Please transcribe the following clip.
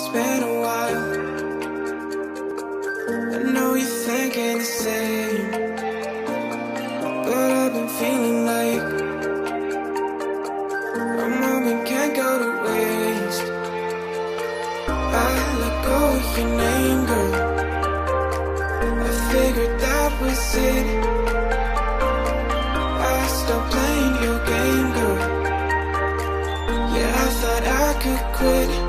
been a while. I know you're thinking the same, but I've been feeling like a moment can't go to waste. I let go of your name, girl. I figured that was it. I stopped playing your game, girl. Yeah, I thought I could quit.